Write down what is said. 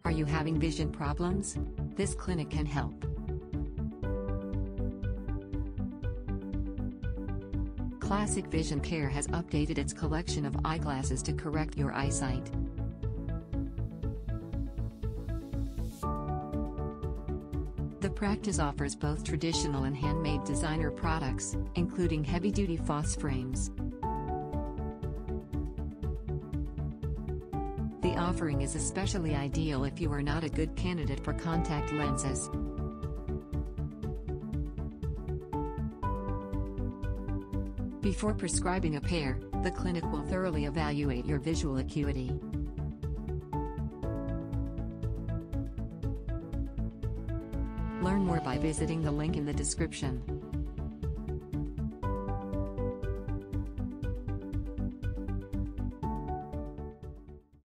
Are you having vision problems? This clinic can help. Classic Vision Care has updated its collection of eyeglasses to correct your eyesight. The practice offers both traditional and handmade designer products, including heavy-duty phos frames. The offering is especially ideal if you are not a good candidate for contact lenses. Before prescribing a pair, the clinic will thoroughly evaluate your visual acuity. Learn more by visiting the link in the description.